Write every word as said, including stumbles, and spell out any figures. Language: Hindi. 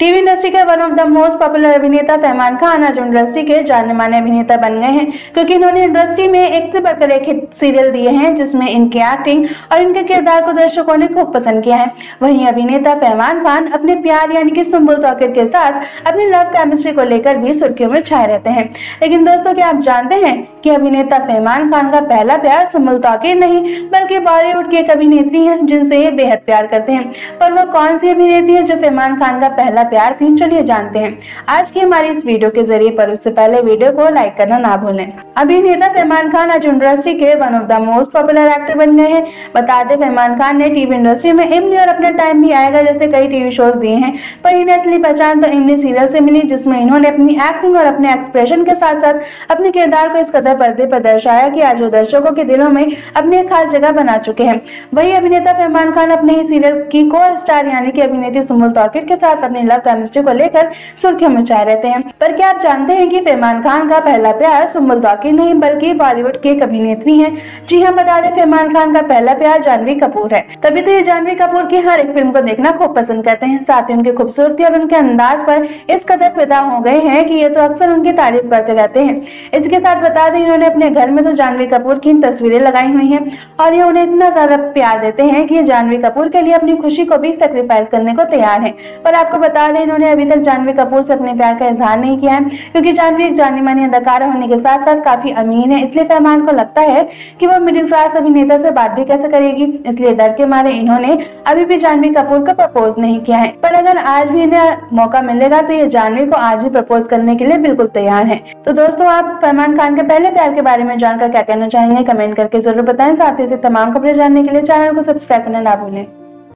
टीवी इंडस्ट्री के one of the most popular अभिनेता फरमान खान आज इंडस्ट्री के जाने माने अभिनेता बन गए हैं, क्योंकि इन्होंने इंडस्ट्री में एक से बढ़कर एक हिट सीरियल दिए हैं जिसमें इनकी एक्टिंग और इनके किरदार को दर्शकों ने खूब पसंद किया है। वहीं अभिनेता फरमान खान अपने प्यार यानी कि सुंबुल तौकीर के साथ अपनी लव केमिस्ट्री को लेकर भी सुर्खियों में छाए रहते हैं। लेकिन दोस्तों, क्या आप जानते हैं कि अभिनेता फरमान खान का पहला प्यार सुंबुल तौकीर नहीं बल्कि बॉलीवुड की एक अभिनेत्री है जिनसे ये बेहद प्यार करते हैं। पर वो कौन सी अभिनेत्री है जो फरमान खान का पहला प्यार थी, चलिए जानते हैं आज की हमारी इस वीडियो के जरिए। पर उससे पहले वीडियो को लाइक करना ना भूलें। अभिनेता फरमान खान आज इंडस्ट्री के one of the most popular actor बन गए हैं। बता दें, फरमान खान ने टीवी इंडस्ट्री में इमली और अपना टाइम भी आएगा जैसे कई टीवी शोज दिए हैं, पर इन्हें असली पहचान तो इमली सीरियल से मिली, जिसमें इन्होंने अपनी एक्टिंग और अपने एक्सप्रेशन के साथ साथ अपने किरदार को इस कदर पर्दे पर दर्शाया कि आज वो दर्शकों के दिलों में अपनी एक खास जगह बना चुके हैं। वही अभिनेता फरमान खान अपने ही सीरियल की को स्टार यानी कि अभिनेत्री सुंबुल तौकीर के साथ अपनी लव केमिस्ट्री को लेकर सुर्खियों में छाए रहते हैं। पर क्या आप जानते हैं कि फरमान खान का पहला प्यार सुंबुल तौकीर नहीं बल्कि बॉलीवुड की एक अभिनेत्री हैं। जी हाँ, बता दें, फरमान खान का पहला प्यार जानवी कपूर है। तभी तो ये जानवी कपूर की हर एक फिल्म को देखना खूब पसंद करते हैं। साथ ही उनकी खूबसूरती और उनके अंदाज पर इस कदर फिदा हो गए हैं कि ये तो अक्सर उनकी तारीफ करते रहते हैं। इसके साथ बता दें, इन्होंने अपने घर में तो जानवी कपूर की तस्वीरें लगाई हुई हैं और ये उन्हें इतना ज्यादा प्यार देते हैं कि ये जानवी कपूर के लिए अपनी खुशी को भी सेक्रीफाइस करने को तैयार है। पर आपको बता दें, इन्होंने अभी तक जानवी कपूर से अपने प्यार का इजहार नहीं किया है, क्योंकि जानवी एक जानी मानी अदाकारा होने के साथ साथ काफी अमीर है। इसलिए फरमान को लगता है कि वो मिडिल क्लास अभिनेता से बात भी कैसे करेगी, इसलिए डर के मारे इन्होंने अभी भी जानवी कपूर को प्रपोज नहीं किया है। पर अगर आज भी इन्हें मौका मिलेगा तो ये जानवी को आज भी प्रपोज करने के लिए बिल्कुल तैयार है। तो दोस्तों, आप फरमान खान के पहले प्यार के बारे में जानकर क्या कहना चाहेंगे, कमेंट करके जरूर बताएं। साथ ही तमाम खबरें जानने के लिए चैनल को सब्सक्राइब करना ना भूलें।